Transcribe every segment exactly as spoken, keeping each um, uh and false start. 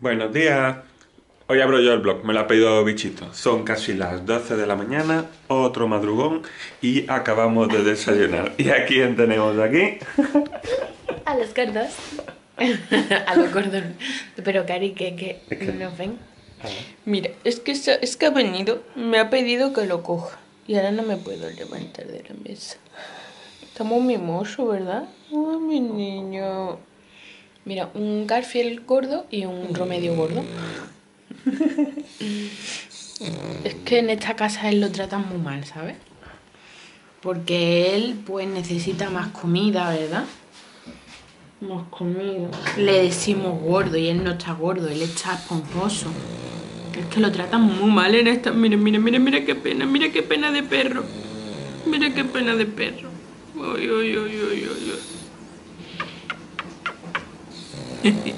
Buenos días. Hoy abro yo el blog, me lo ha pedido Bichito. Son casi las doce de la mañana, otro madrugón y acabamos de desayunar. ¿Y a quién tenemos aquí? A los gordos. A los gordos. Pero Cari, que, que Es que- no ven. Mira, es que, eso- es que ha venido, me ha pedido que lo coja. Y ahora no me puedo levantar de la mesa. Está muy mimoso, ¿verdad? Ay, mi niño. Mira, un Garfield gordo y un Romedio gordo. Es que en esta casa él lo tratan muy mal, ¿sabes? Porque él, pues, necesita más comida, ¿verdad? Más comida. Le decimos gordo y él no está gordo, él está esponjoso. Es que lo tratan muy mal en esta... Mira, mira, mira, mira qué pena, mira qué pena de perro. Mira qué pena de perro. Ay, ay, ay, ay, ay, ay.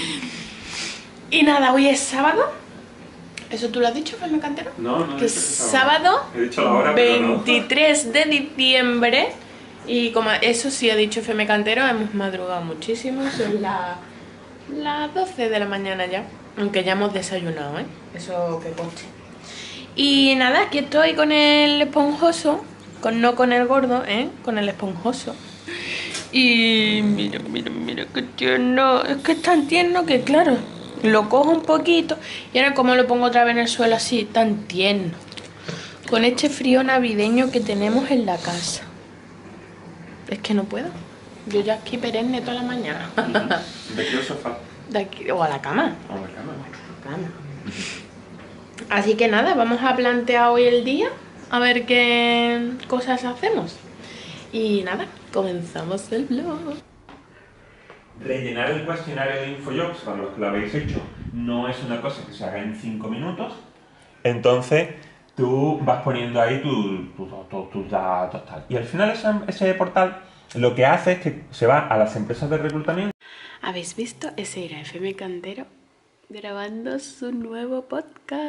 Y nada, hoy es sábado. ¿Eso tú lo has dicho, Femme Cantero? No, no he Que es dicho que sábado, He dicho la hora, pero no. veintitrés de diciembre. Y como eso sí ha dicho Femme Cantero, hemos madrugado muchísimo. Son las las doce de la mañana ya. Aunque ya hemos desayunado, ¿eh? Eso que conste. Y nada, aquí estoy con el esponjoso. Con, no con el gordo, ¿eh? Con el esponjoso. Y mira, mira, mira qué tierno. Es que es tan tierno que, claro, lo cojo un poquito y ahora como lo pongo otra vez en el suelo así, tan tierno. Con este frío navideño que tenemos en la casa. Es que no puedo. Yo ya aquí perenne toda la mañana. ¿De qué sofá? De aquí, o a la cama. A la cama. Cama. Así que nada, vamos a plantear hoy el día. A ver qué cosas hacemos. Y nada, comenzamos el vlog. Rellenar el cuestionario de InfoJobs, para los que lo habéis hecho, no es una cosa que se haga en cinco minutos. Entonces, tú vas poniendo ahí tus tu, tu, tu, tus datos, tal. Y al final ese, ese portal lo que hace es que se va a las empresas de reclutamiento. ¿Habéis visto? Ese era Femme Cantero grabando su nuevo podcast.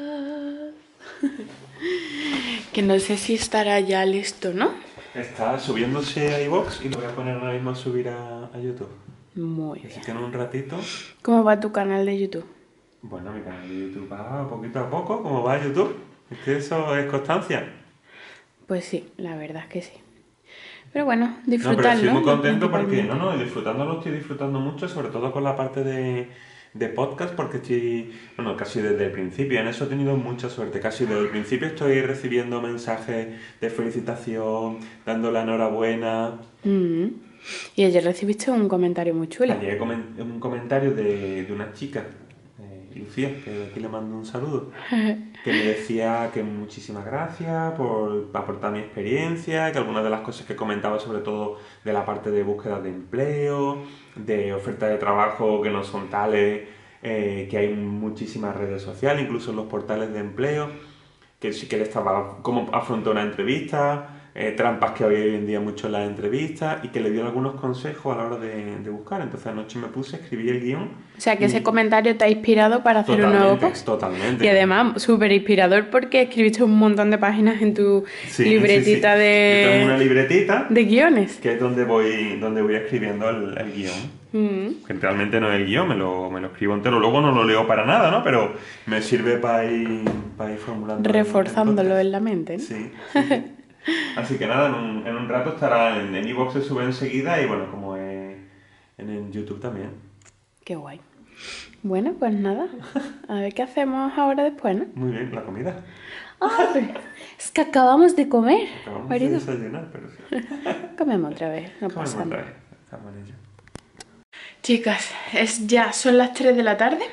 Que no sé si estará ya listo, ¿no? Está subiéndose a iVoox y lo voy a poner ahora mismo a subir a, a YouTube. Muy Así bien. que en un ratito... ¿Cómo va tu canal de YouTube? Bueno, mi canal de YouTube va poquito a poco, como va YouTube. Es que eso es constancia. Pues sí, la verdad es que sí. Pero bueno, No, pero disfrutarlo. estoy muy contento porque, principalmente. no, no, disfrutándolo estoy disfrutando mucho, sobre todo con la parte de, de podcast, porque estoy, bueno, casi desde el principio, en eso he tenido mucha suerte, casi desde el principio estoy recibiendo mensajes de felicitación, dando la enhorabuena. Mm. Y ayer recibiste un comentario muy chulo. Ayer comen- un comentario de, de una chica, eh, Lucía, que de aquí le mando un saludo, que me decía que muchísimas gracias por aportar mi experiencia, que algunas de las cosas que comentaba, sobre todo de la parte de búsqueda de empleo, de ofertas de trabajo que no son tales, eh, que hay muchísimas redes sociales, incluso en los portales de empleo, que sí que él estaba, cómo afrontó una entrevista, eh, trampas que había hoy en día mucho en las entrevistas y que le dio algunos consejos a la hora de, de buscar. Entonces anoche me puse, escribí el guión. O sea que y- ese comentario te ha inspirado para hacer un nuevo Totalmente, post. totalmente. Y además, súper inspirador porque escribiste un montón de páginas en tu Sí, libretita sí, sí. Yo tengo una de, libretita de guiones. que es donde voy, donde voy escribiendo el, el guión. Mm. Que realmente no es el guión, me lo, me lo escribo entero. Luego no lo leo para nada, ¿no? Pero me sirve para ir, para ir formulando. el- Reforzándolo el podcast. en la mente, ¿no? Sí, sí, sí. Así que nada, en un, en un rato estará en, en iVoox, se sube enseguida y bueno, como es en, en YouTube también. Qué guay. Bueno, pues nada. A ver qué hacemos ahora después, ¿no? Muy bien, la comida. ¡Ay! Es que acabamos de comer, Acabamos marido. de desayunar, pero sí. Comemos otra vez, no Comemos pasa otra nada. vez. Estamos en ello. Chicas, es ya, son las tres de la tarde.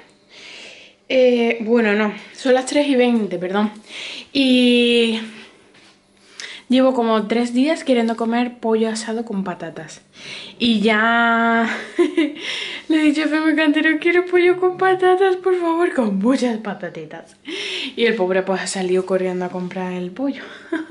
Eh, bueno, no, son las tres y veinte, perdón. Y llevo como tres días queriendo comer pollo asado con patatas. Y ya le he dicho a Femme Cantero, quiero pollo con patatas, por favor, con muchas patatitas. Y el pobre pues ha salido corriendo a comprar el pollo.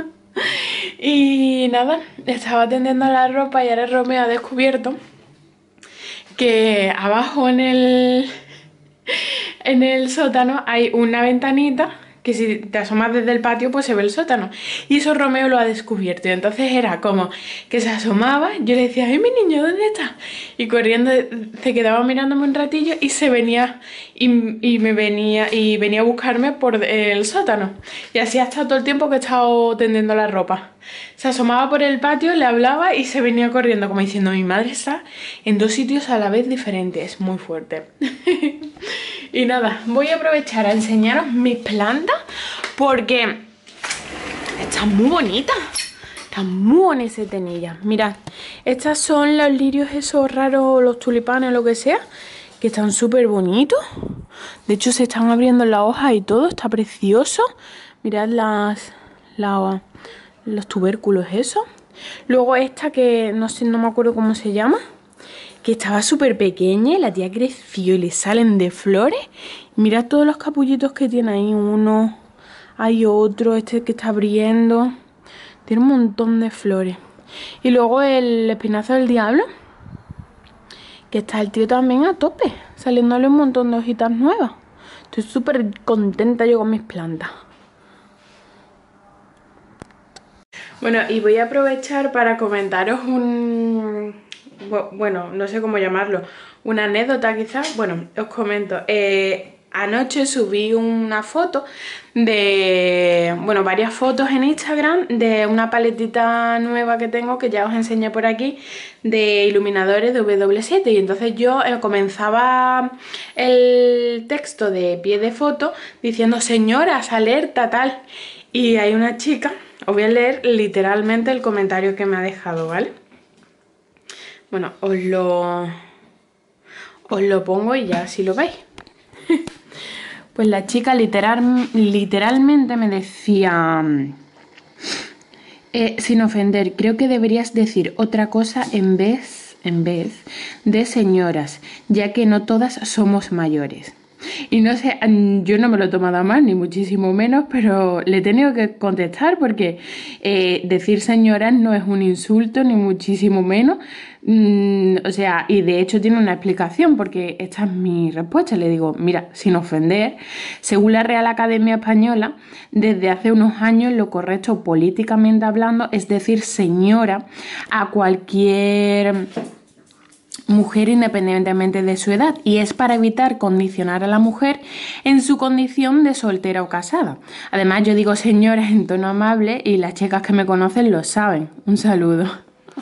Y nada, estaba tendiendo la ropa y ahora Romeo ha descubierto que abajo en el, en el sótano hay una ventanita que que si te asomas desde el patio pues se ve el sótano. Y eso Romeo lo ha descubierto. Y entonces era como que se asomaba, yo le decía, ¡ay, mi niño, ¿dónde está? Y corriendo se quedaba mirándome un ratillo y se venía y, y me venía y venía a buscarme por el sótano. Y así ha estado todo el tiempo que he estado tendiendo la ropa. Se asomaba por el patio, le hablaba y se venía corriendo como diciendo, mi madre está en dos sitios a la vez diferentes. Muy fuerte. Y nada, voy a aprovechar a enseñaros mis plantas porque están muy bonitas. Están muy bonitas tenillas. Mirad, estas son los lirios esos raros, los tulipanes o lo que sea, que están súper bonitos. De hecho se están abriendo las hojas y todo, está precioso. Mirad las, las, los tubérculos esos. Luego esta que no sé, no me acuerdo cómo se llama, que estaba súper pequeña y la tía creció y le salen de flores. Mirad todos los capullitos que tiene ahí. Uno, hay otro, este que está abriendo. Tiene un montón de flores. Y luego el espinazo del diablo, que está el tío también a tope, saliéndole un montón de hojitas nuevas. Estoy súper contenta yo con mis plantas. Bueno, y voy a aprovechar para comentaros un... bueno, no sé cómo llamarlo, una anécdota quizás. Bueno, os comento, eh, anoche subí una foto de, bueno, varias fotos en Instagram de una paletita nueva que tengo, que ya os enseñé por aquí, de iluminadores de W D siete, y entonces yo eh, comenzaba el texto de pie de foto diciendo, señoras, alerta, tal, y hay una chica, os voy a leer literalmente el comentario que me ha dejado, ¿vale? Bueno, os lo, os lo pongo y ya así lo veis. Pues la chica literal, literalmente me decía, eh, sin ofender, creo que deberías decir otra cosa en vez, en vez de señoras, ya que no todas somos mayores. Y no sé, yo no me lo he tomado a mal, ni muchísimo menos, pero le he tenido que contestar porque eh, decir señoras no es un insulto, ni muchísimo menos. Mm, o sea, y de hecho tiene una explicación, porque esta es mi respuesta. Le digo, mira, sin ofender, según la Real Academia Española, desde hace unos años lo correcto políticamente hablando es decir señora a cualquier mujer independientemente de su edad, y es para evitar condicionar a la mujer en su condición de soltera o casada. Además, yo digo señoras en tono amable y las chicas que me conocen lo saben. Un saludo.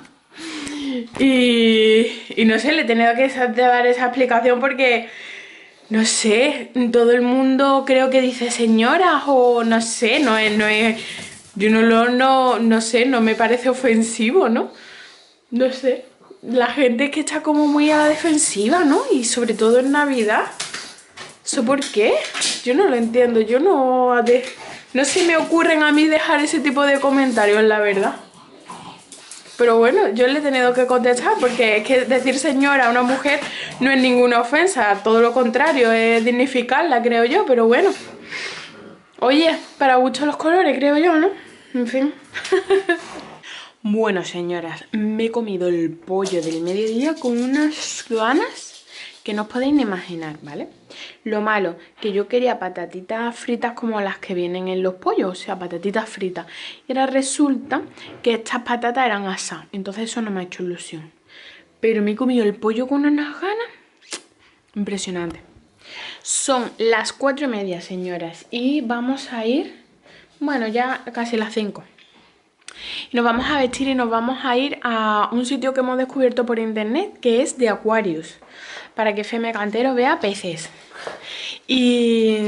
Y, y no sé, le he tenido que dar esa explicación porque, no sé, todo el mundo creo que dice señoras o no sé, no es, no es, yo no lo, no, no sé, no me parece ofensivo, ¿no? No sé. La gente es que está como muy a la defensiva, ¿no? Y sobre todo en Navidad. ¿Eso por qué? Yo no lo entiendo. Yo no... No se me ocurren a mí dejar ese tipo de comentarios, la verdad. Pero bueno, yo le he tenido que contestar porque es que decir señora a una mujer no es ninguna ofensa. Todo lo contrario, es dignificarla, creo yo. Pero bueno. Oye, para gusto los colores, creo yo, ¿no? En fin. Bueno, señoras, me he comido el pollo del mediodía con unas ganas que no os podéis ni imaginar, ¿vale? Lo malo, que yo quería patatitas fritas como las que vienen en los pollos, o sea, patatitas fritas. Y ahora resulta que estas patatas eran asadas, entonces eso no me ha hecho ilusión. Pero me he comido el pollo con unas ganas impresionante. Son las cuatro y media, señoras, y vamos a ir, bueno, ya casi las cinco. Y nos vamos a vestir y nos vamos a ir a un sitio que hemos descubierto por internet, que es de Aquarius, para que Feme Cantero vea peces. Y...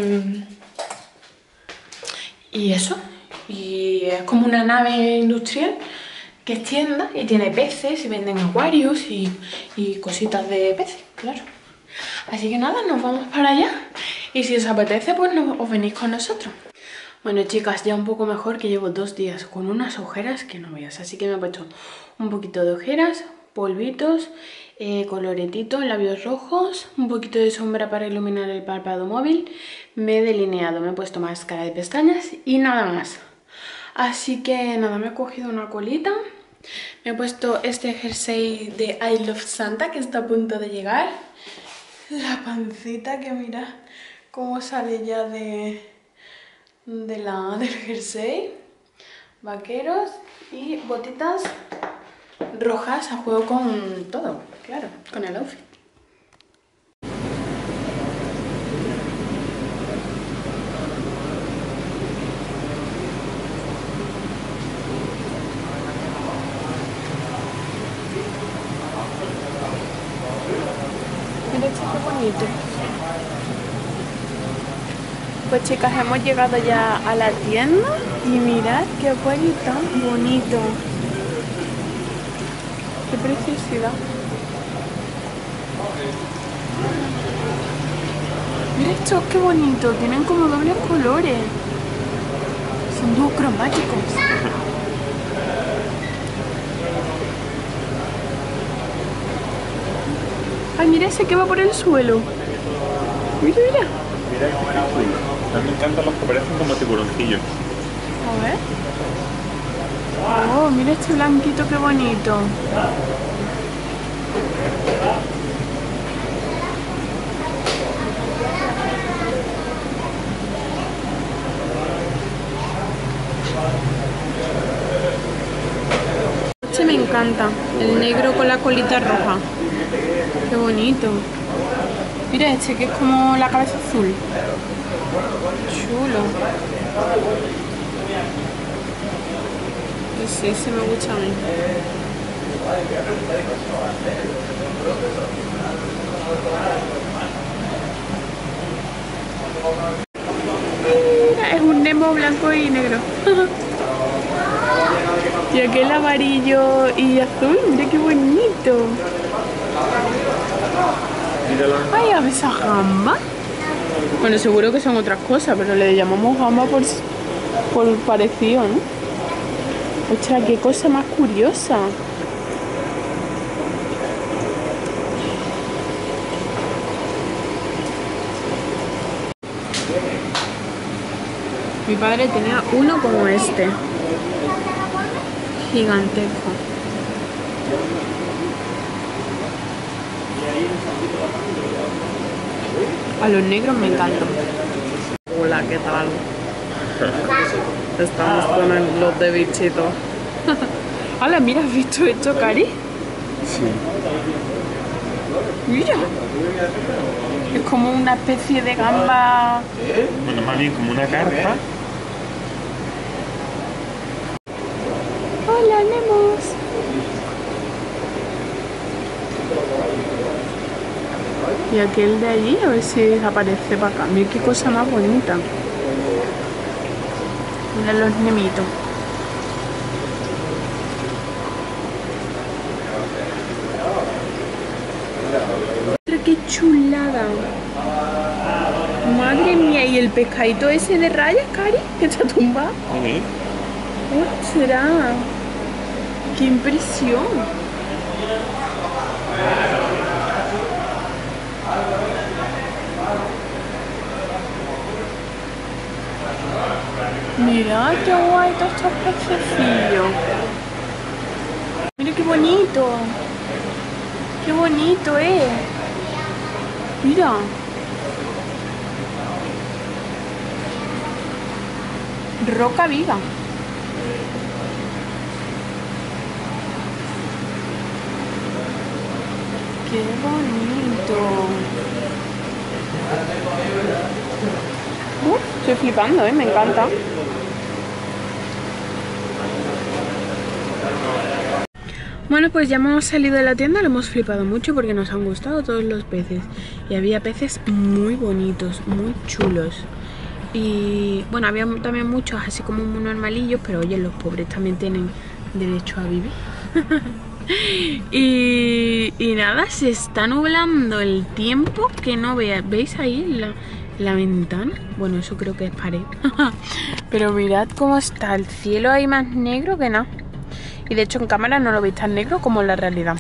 y eso. Y es como una nave industrial que es tienda y tiene peces y venden Aquarius y, y cositas de peces, claro. Así que nada, nos vamos para allá. Y si os apetece, pues nos, os venís con nosotros. Bueno, chicas, ya un poco mejor, que llevo dos días con unas ojeras que no veas. Así que me he puesto un poquito de ojeras, polvitos, eh, coloretitos, labios rojos, un poquito de sombra para iluminar el párpado móvil. Me he delineado, me he puesto máscara de pestañas y nada más. Así que nada, me he cogido una colita. Me he puesto este jersey de I Love Santa, que está a punto de llegar. La pancita, que mira cómo sale ya de... de la, del jersey, vaqueros y botitas rojas a juego con todo, claro, con el outfit. Mira, qué bonito. Pues chicas, hemos llegado ya a la tienda y mirad qué acuario tan bonito. Qué preciosidad. Mira esto, qué bonito. Tienen como dobles colores. Son dúos cromáticos. Ay, mira ese que va por el suelo. Mira, mira. Mira este que chulo. A mí me encantan los que parecen como tiburoncillos. A ver. Oh, mira este blanquito, qué bonito. Este me encanta. El negro con la colita roja. Qué bonito. Mira este que es como la cabeza azul. Chulo. Sí, ese me gusta a mí. Mira, es un Nemo blanco y negro. Y aquel amarillo y azul, mira qué bonito. Ay, a ver esa gamba. Bueno, seguro que son otras cosas, pero le llamamos gamba por, por parecido, ¿no? Ostras, qué cosa más curiosa. Mi padre tenía uno como este. Gigantesco. A los negros me encantan. Hola, ¿qué tal? Estamos con los de bichito. Hola, mira, ¿has visto esto, Cari? Sí. Mira. Es como una especie de gamba. Bueno, más bien como una carpa. Hola, Nemos. Y aquel de allí, a ver si aparece para acá. Mira qué cosa más bonita. Mira los nemitos. Mira qué chulada. Madre mía, ¿y el pescadito ese de rayas, Cari? Que está tumbado. ¿Eh? ¡Ostras! ¡Qué impresión! Mira qué guay todos estos pececillos. Mira qué bonito. Qué bonito es. Mira. Roca viva. Qué bonito. Uh, estoy flipando, ¿eh? Me encanta. Bueno, pues ya hemos salido de la tienda, lo hemos flipado mucho porque nos han gustado todos los peces. Y había peces muy bonitos, muy chulos. Y bueno, había también muchos así como muy normalillos, pero oye, los pobres también tienen derecho a vivir. y, y nada, se está nublando el tiempo que no veas. ¿Veis ahí la, la ventana? Bueno, eso creo que es pared. Pero mirad cómo está el cielo ahí más negro que nada. Y de hecho en cámara no lo veis tan negro como en la realidad.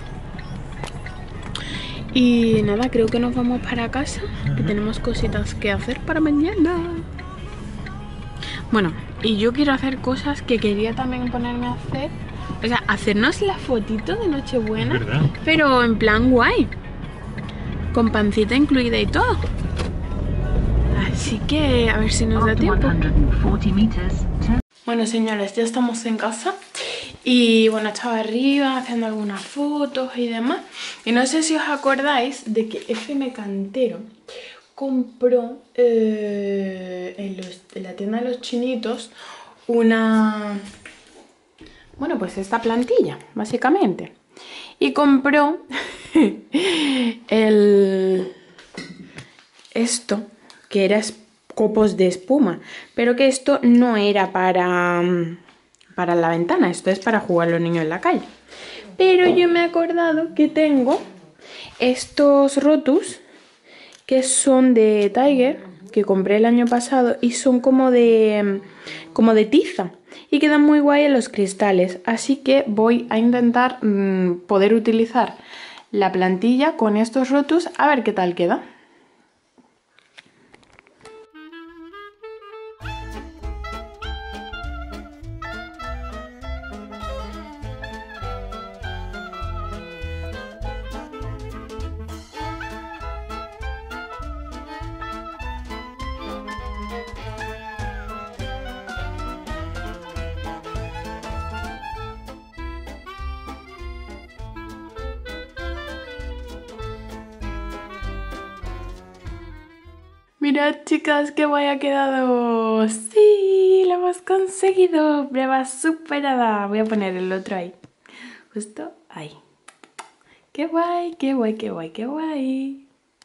Y nada, creo que nos vamos para casa, que tenemos cositas que hacer para mañana. Bueno, y yo quiero hacer cosas que quería también ponerme a hacer. O sea, hacernos la fotito de Nochebuena, pero en plan guay. Con pancita incluida y todo. Así que a ver si nos da tiempo. Bueno, señores, ya estamos en casa. Y bueno, estaba arriba haciendo algunas fotos y demás. Y no sé si os acordáis de que F M Cantero compró eh, en, los, en la tienda de los chinitos una... Bueno, pues esta plantilla, básicamente. Y compró el... esto, que era copos de espuma. Pero que esto no era para... para la ventana, esto es para jugar los niños en la calle. Pero yo me he acordado que tengo estos Rotus que son de Tiger, que compré el año pasado y son como de como de tiza y quedan muy guay en los cristales, así que voy a intentar mmm, poder utilizar la plantilla con estos Rotus a ver qué tal queda. Mirad, chicas, qué guay ha quedado. Sí, lo hemos conseguido. Prueba superada. Voy a poner el otro ahí. Justo ahí. Qué guay, qué guay, qué guay, qué guay.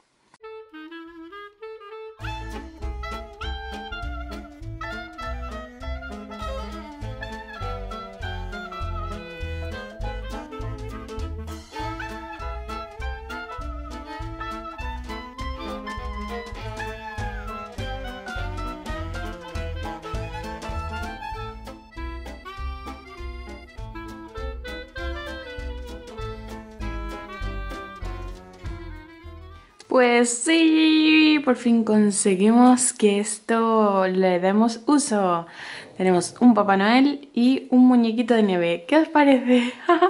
Pues sí, por fin conseguimos que esto le demos uso. Tenemos un Papá Noel y un muñequito de nieve. ¿Qué os parece?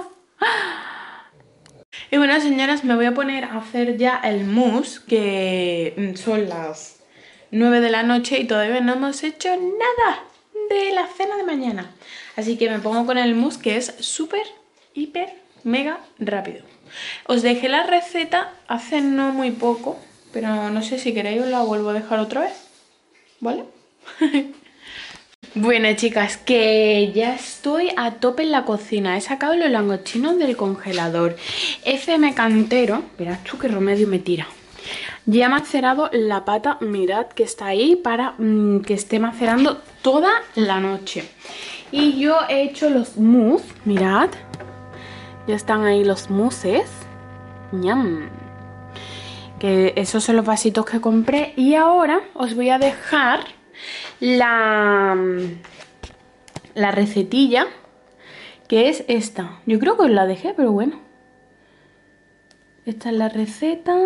Y bueno, señoras, me voy a poner a hacer ya el mousse, que son las nueve de la noche y todavía no hemos hecho nada de la cena de mañana. Así que me pongo con el mousse, que es súper, hiper, mega rápido. Os dejé la receta hace no muy poco, pero no sé si queréis os la vuelvo a dejar otra vez, ¿vale? Bueno, chicas, que ya estoy a tope en la cocina. He sacado los langostinos del congelador. F M Cantero, verás tú qué remedio me tira. Ya ha macerado la pata, mirad que está ahí para mmm, que esté macerando toda la noche. Y yo he hecho los mousse, mirad. Ya están ahí los mousses. ¡Ñam! Que esos son los vasitos que compré. Y ahora os voy a dejar la, la recetilla, que es esta. Yo creo que os la dejé, pero bueno. Esta es la receta.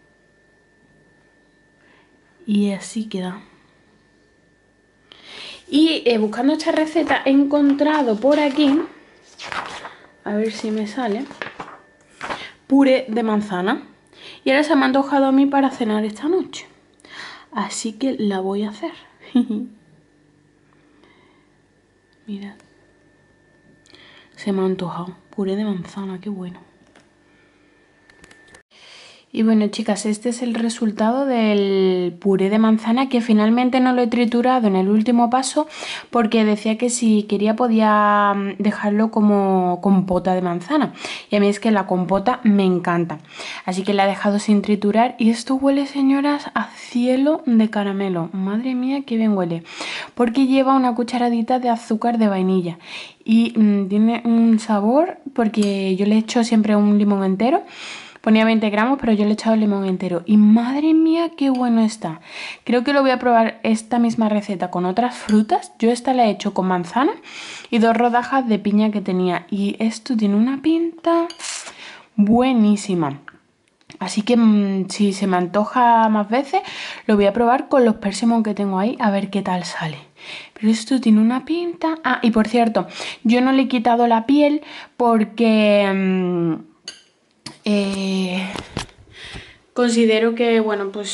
Y así queda. Y eh, buscando esta receta he encontrado por aquí, a ver si me sale, puré de manzana. Y ahora se me ha antojado a mí para cenar esta noche. Así que la voy a hacer. Mirad. Se me ha antojado. Puré de manzana, qué bueno. Y bueno, chicas, este es el resultado del puré de manzana, que finalmente no lo he triturado en el último paso porque decía que si quería podía dejarlo como compota de manzana. Y a mí es que la compota me encanta. Así que la he dejado sin triturar y esto huele, señoras, a cielo de caramelo. Madre mía, qué bien huele. Porque lleva una cucharadita de azúcar de vainilla y mmm, tiene un sabor, porque yo le echo siempre un limón entero. Ponía veinte gramos, pero yo le he echado el limón entero. Y madre mía, qué bueno está. Creo que lo voy a probar esta misma receta con otras frutas. Yo esta la he hecho con manzana y dos rodajas de piña que tenía. Y esto tiene una pinta buenísima. Así que mmm, si se me antoja más veces, lo voy a probar con los persimmon que tengo ahí, a ver qué tal sale. Pero esto tiene una pinta... Ah, y por cierto, yo no le he quitado la piel porque... Mmm, Eh, considero que, bueno, pues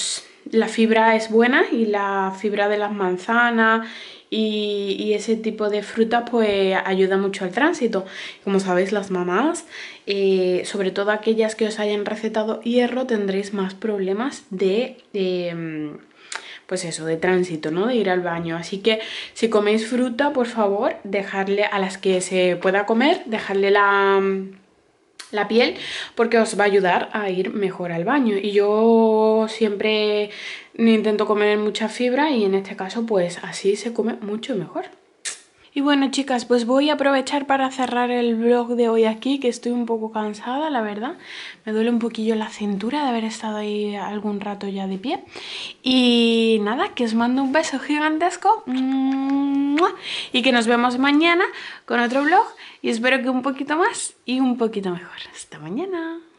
la fibra es buena y la fibra de las manzanas y, y ese tipo de fruta pues ayuda mucho al tránsito. Como sabéis, las mamás, eh, sobre todo aquellas que os hayan recetado hierro, tendréis más problemas de... Eh, pues eso, de tránsito, ¿no? De ir al baño. Así que si coméis fruta, por favor, dejarle a las que se pueda comer, dejarle la, la piel, porque os va a ayudar a ir mejor al baño. Y yo siempre intento comer mucha fibra y en este caso pues así se come mucho mejor. Y bueno, chicas, pues voy a aprovechar para cerrar el vlog de hoy aquí, que estoy un poco cansada, la verdad. Me duele un poquillo la cintura de haber estado ahí algún rato ya de pie. Y nada, que os mando un beso gigantesco. Y que nos vemos mañana con otro vlog. Y espero que un poquito más y un poquito mejor. Hasta mañana.